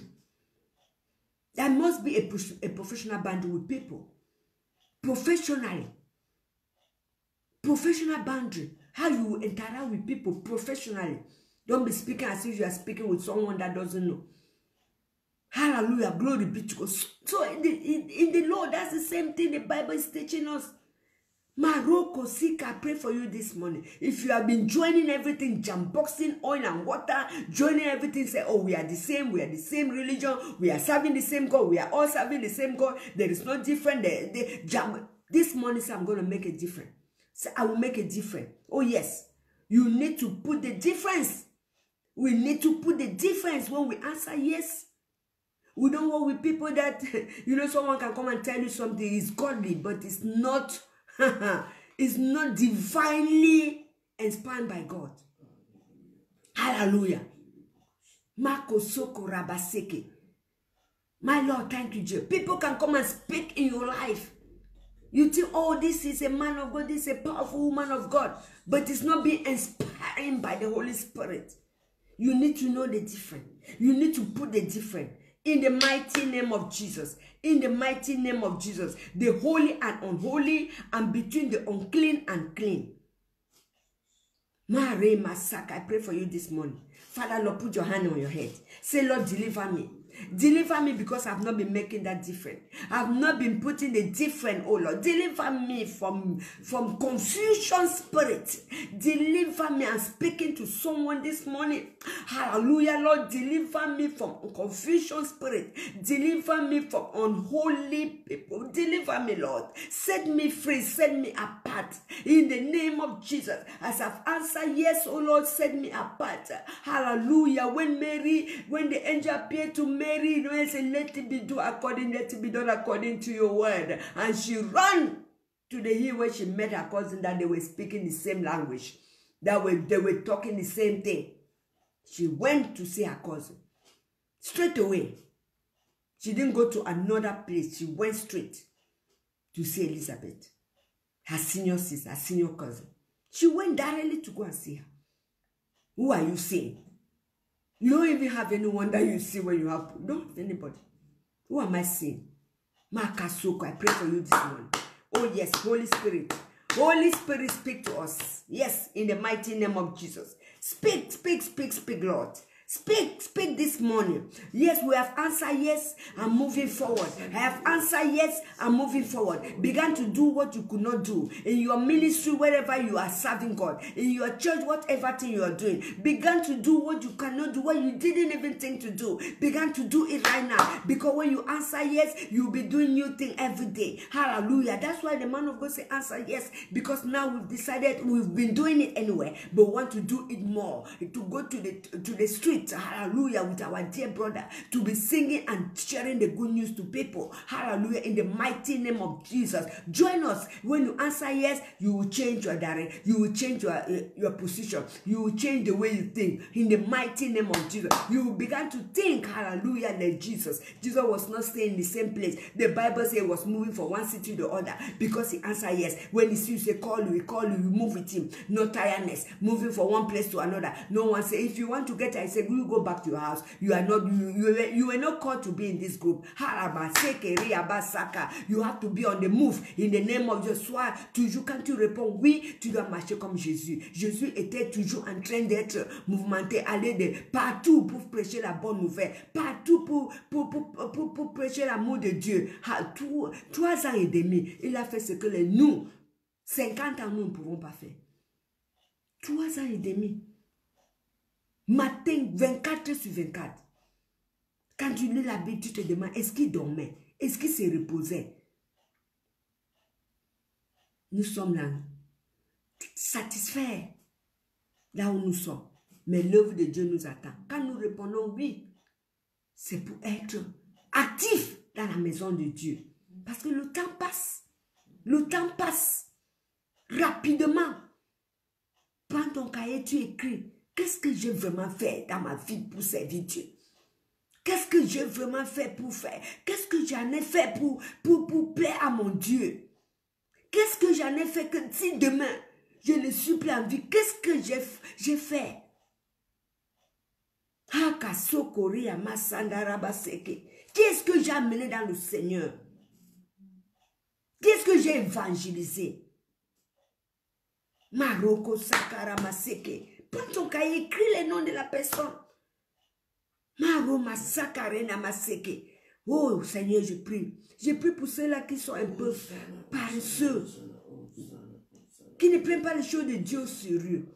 There must be a, a professional boundary with people. Professionally. Professional boundary. How you will interact with people professionally. Don't be speaking as if you are speaking with someone that doesn't know. Hallelujah. Glory be to God. So in the, in, in the Lord, that's the same thing the Bible is teaching us. Maroko Sika, I pray for you this morning. If you have been joining everything, jamboxing oil and water, joining everything, say, oh, we are the same, we are the same religion, we are serving the same God, we are all serving the same God, there is no difference. The, the, jam this morning, say, I'm going to make a difference. Say, I will make a difference. Oh, yes. You need to put the difference. We need to put the difference when we answer yes. We don't work with people that, you know, someone can come and tell you something is godly, but it's not. It's not divinely inspired by God. Hallelujah. Marco Soko Rabaseke. My Lord, thank you, Jesus. People can come and speak in your life. You think, oh, this is a man of God, this is a powerful woman of God. But it's not being inspired by the Holy Spirit. You need to know the difference. You need to put the difference. In the mighty name of Jesus. In the mighty name of Jesus. The holy and unholy, and between the unclean and clean. Mare Masaka, I pray for you this morning. Father, Lord, put your hand on your head. Say, Lord, deliver me. Deliver me because I've not been making that difference. I've not been putting the difference, oh Lord. Deliver me from, from confusion spirit. Deliver me. I'm speaking to someone this morning. Hallelujah, Lord. Deliver me from confusion spirit. Deliver me from unholy people. Deliver me, Lord. Set me free. Set me apart. In the name of Jesus. As I've answered yes, oh Lord, set me apart. Hallelujah. When Mary, when the angel appeared to Mary, Mary, you know, and said, let it be done according, let it be done according to your word. And she ran to the hill where she met her cousin, that they were speaking the same language. That were, they were talking the same thing. She went to see her cousin. Straight away. She didn't go to another place. She went straight to see Elizabeth. Her senior sister, her senior cousin. She went directly to go and see her. Who are you seeing? You don't even have anyone that you see when you have. You don't have anybody. Who am I seeing? Makasoko, I pray for you this morning. Oh yes, Holy Spirit. Holy Spirit, speak to us. Yes, in the mighty name of Jesus. Speak, speak, speak, speak, Lord. Speak, speak this morning. Yes, we have answered yes, I'm moving forward. I have answered yes, I'm moving forward. Began to do what you could not do. In your ministry, wherever you are serving God. In your church, whatever thing you are doing. Began to do what you cannot do, what you didn't even think to do. Began to do it right now. Because when you answer yes, you'll be doing new thing every day. Hallelujah. That's why the man of God said answer yes. Because now we've decided we've been doing it anyway. But we want to do it more. To go to the, to the street. Hallelujah, with our dear brother, to be singing and sharing the good news to people. Hallelujah, in the mighty name of Jesus. Join us. When you answer yes, you will change your direction. You will change your, uh, your position. You will change the way you think. In the mighty name of Jesus, you will begin to think, hallelujah, like Jesus. Jesus was not staying in the same place. The Bible says he was moving from one city to the other because he answered yes. When he sees you, call you, he call you, you move with him. No tiredness. Moving from one place to another. No one say, if you want to get, I say, you go back to your house. You are not, you, you, you were not called to be in this group. You have to be on the move. In the name of Jesus, sois toujours, quand tu réponds oui, tu dois marcher comme Jésus. Jésus était toujours en train d'être mouvementé, aller de partout pour prêcher la bonne nouvelle, partout pour, pour, pour, pour, pour prêcher l'amour de Dieu. Tout, trois ans et demi, il a fait ce que les nous, cinquante ans, nous ne pouvons pas faire. Trois ans et demi. Matin, vingt-quatre heures sur vingt-quatre. Quand tu lis la Bible, tu te demandes, est-ce qu'il dormait? Est-ce qu'il se reposait? Nous sommes là, satisfaits là où nous sommes. Mais l'œuvre de Dieu nous attend. Quand nous répondons oui, c'est pour être actif dans la maison de Dieu. Parce que le temps passe. Le temps passe rapidement. Prends ton cahier, tu écris. Qu'est-ce que j'ai vraiment fait dans ma vie pour servir Dieu? Qu'est-ce que j'ai vraiment fait pour faire? Qu'est-ce que j'en ai fait pour, pour, pour plaire à mon Dieu? Qu'est-ce que j'en ai fait que si demain, je ne suis plus en vie, qu'est-ce que j'ai fait? Qu'est-ce que j'ai amené dans le Seigneur? Qu'est-ce que j'ai évangélisé? Maroko Sakara Maseke. Prends ton cahier, écris les noms de la personne. Maroma Sakarena Maseke. Oh Seigneur, je prie. Je prie pour ceux-là qui sont un peu paresseux, qui ne prennent pas les choses de Dieu au sérieux.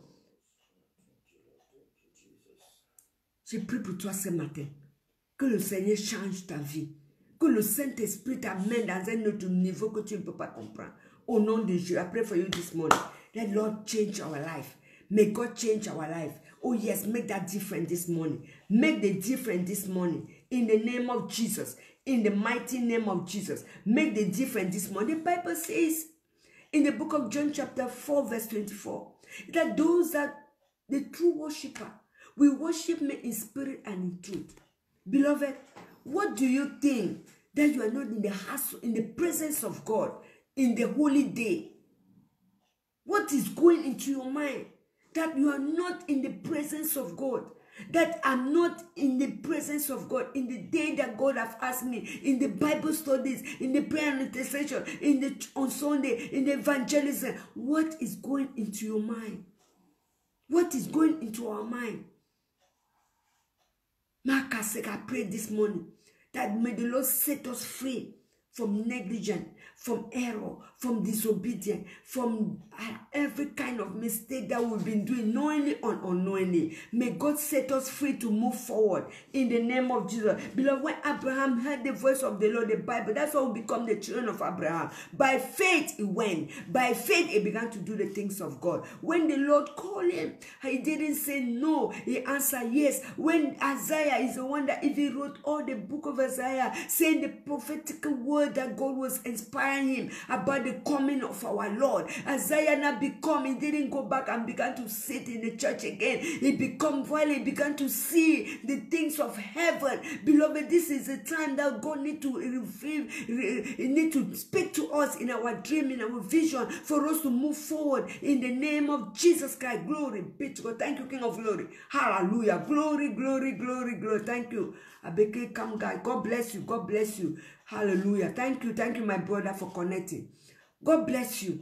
Je prie pour toi ce matin. Que le Seigneur change ta vie. Que le Saint-Esprit t'amène dans un autre niveau que tu ne peux pas comprendre. Au nom de Dieu, I pray for you this morning. Let Lord change our life. May God change our life. Oh yes, make that difference this morning. Make the difference this morning. In the name of Jesus. In the mighty name of Jesus. Make the difference this morning. The Bible says in the book of John chapter four verse twenty-four. That those that the true worshiper will worship me in spirit and in truth. Beloved, what do you think that you are not in the house, in the presence of God, in the holy day? What is going into your mind? That you are not in the presence of God. That I'm not in the presence of God in the day that God has asked me, in the Bible studies, in the prayer and intercession, in the on Sunday, in the evangelism. What is going into your mind? What is going into our mind? Marcus, I pray this morning that may the Lord set us free from negligence, from error, from disobedience, from every kind of mistake that we've been doing, knowingly or unknowingly. May God set us free to move forward in the name of Jesus. Beloved, when Abraham heard the voice of the Lord, the Bible, that's how we become the children of Abraham. By faith he went. By faith he began to do the things of God. When the Lord called him, he didn't say no. He answered yes. When Isaiah is the one that even wrote all the book of Isaiah, saying the prophetic word that God was inspiring him about the coming of our Lord. Isaiah now become, he didn't go back and began to sit in the church again. He become, while he began to see the things of heaven. Beloved, this is a time that God need to reveal, need to speak to us in our dream, in our vision, for us to move forward in the name of Jesus Christ. Glory be to God. Thank you, King of Glory. Hallelujah. Glory, glory, glory, glory. Thank you. Abeke, come, God. God bless you. God bless you. Hallelujah. Thank you. Thank you, my brother, for connecting. God bless you.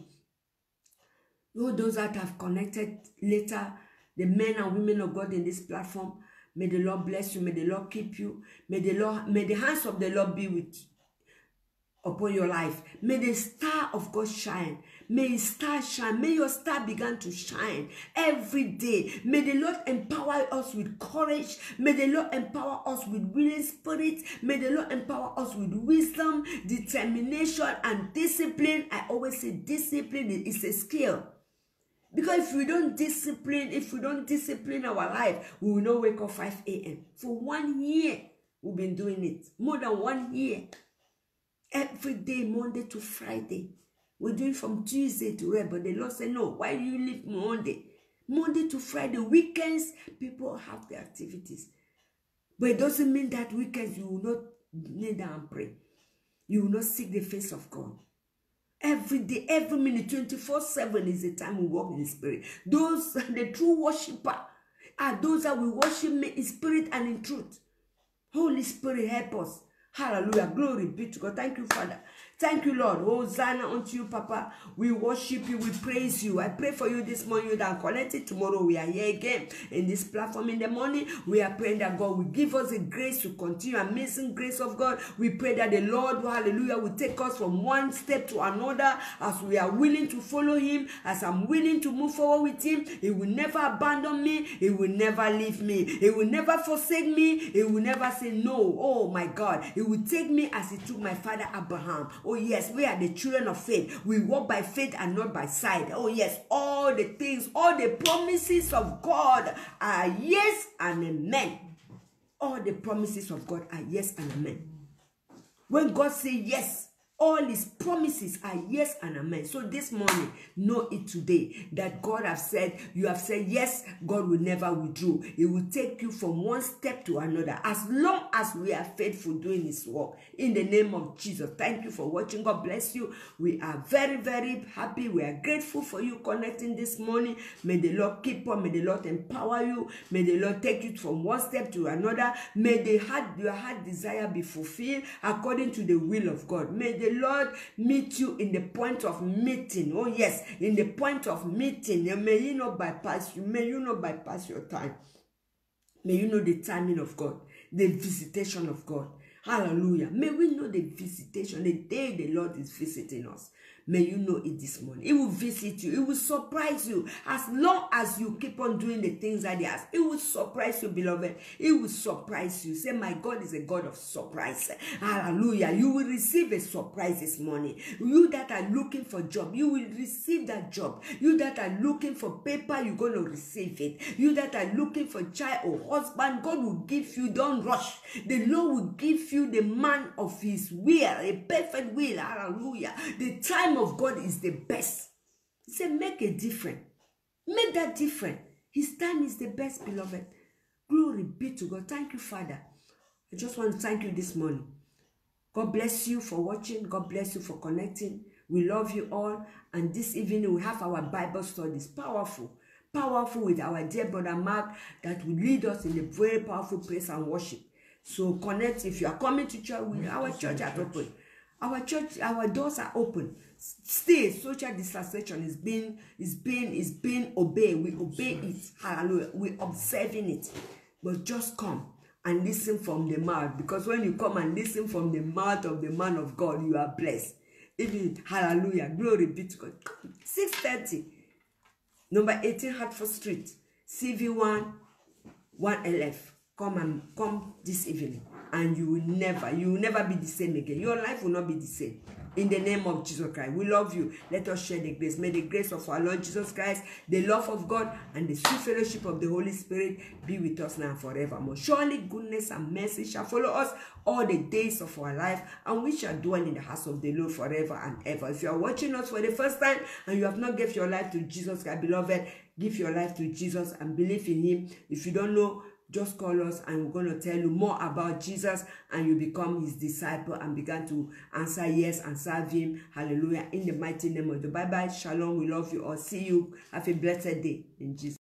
All those that have connected later, the men and women of God in this platform, may the Lord bless you. May the Lord keep you. May the Lord, may the hands of the Lord be with you upon your life. May the star of God shine. May his star shine. May your star begin to shine every day. May the Lord empower us with courage. May the Lord empower us with willing spirit. May the Lord empower us with wisdom, determination, and discipline. I always say discipline is a skill. Because if we don't discipline, if we don't discipline our life, we will not wake up five A M For one year, we've been doing it. More than one year. Every day, Monday to Friday. We're doing from Tuesday to Red. But the Lord said, no, why do you leave Monday? Monday to Friday. Weekends, people have their activities. But it doesn't mean that weekends you will not kneel down and pray. You will not seek the face of God. Every day, every minute, twenty-four seven is the time we walk in the spirit. Those, the true worshiper, are those that will worship me in spirit and in truth. Holy Spirit, help us. Hallelujah. Glory be to God. Thank you, Father. Thank you, Lord. Hosanna unto you, Papa. We worship you. We praise you. I pray for you this morning. You that are connected. Tomorrow we are here again in this platform in the morning. We are praying that God will give us the grace to continue. Amazing grace of God. We pray that the Lord, hallelujah, will take us from one step to another as we are willing to follow him, as I'm willing to move forward with him. He will never abandon me. He will never leave me. He will never forsake me. He will never say no. Oh my God. He will take me as he took my father Abraham. Oh yes, we are the children of faith. We walk by faith and not by sight. Oh yes, all the things, all the promises of God are yes and amen. All the promises of God are yes and amen. When God says yes, all his promises are yes and amen. So this morning, know it today that God has said, you have said yes, God will never withdraw. He will take you from one step to another as long as we are faithful doing his work. In the name of Jesus. Thank you for watching. God bless you. We are very, very happy. We are grateful for you connecting this morning. May the Lord keep on. May the Lord empower you. May the Lord take you from one step to another. May the heart, your heart desire be fulfilled according to the will of God. May the The Lord meet you in the point of meeting. Oh yes, in the point of meeting. May you not bypass you. May you not bypass your time. May you know the timing of God, the visitation of God. Hallelujah. May we know the visitation, the day the Lord is visiting us. May you know it this morning. It will visit you. It will surprise you. As long as you keep on doing the things that he has, it will surprise you, beloved. It will surprise you. Say, my God is a God of surprise. Hallelujah. You will receive a surprise this morning. You that are looking for a job, you will receive that job. You that are looking for paper, you're going to receive it. You that are looking for child or husband, God will give you. Don't rush. The Lord will give you the man of his will, a perfect will. Hallelujah. The time of God is the best. He said, make a difference. Make that difference. His time is the best, beloved. Glory be to God. Thank you, Father. I just want to thank you this morning. God bless you for watching. God bless you for connecting. We love you all. And this evening we have our Bible studies. Powerful. Powerful with our dear brother Mark that will lead us in a very powerful praise and worship. So connect. If you are coming to church, we, our church are open. Our church, our doors are open. Still, social distancing is being is being is being obeyed. We obey it. Hallelujah. We observing it. But just come and listen from the mouth. Because when you come and listen from the mouth of the man of God, you are blessed. Even hallelujah. Glory be to God. six thirty. Number eighteen Hartford Street. C V one one L F. Come and come this evening. And you will never, you will never be the same again. Your life will not be the same. In the name of Jesus Christ. We love you. Let us share the grace. May the grace of our Lord Jesus Christ, the love of God, and the sweet fellowship of the Holy Spirit be with us now and forevermore. Surely goodness and mercy shall follow us all the days of our life, and we shall dwell in the house of the Lord forever and ever. If you are watching us for the first time and you have not given your life to Jesus Christ, beloved, give your life to Jesus and believe in him. If you don't know, just call us and we're going to tell you more about Jesus, and you become his disciple and begin to answer yes and serve him. Hallelujah. In the mighty name of the Bye bye. Shalom. We love you all. See you. Have a blessed day in Jesus.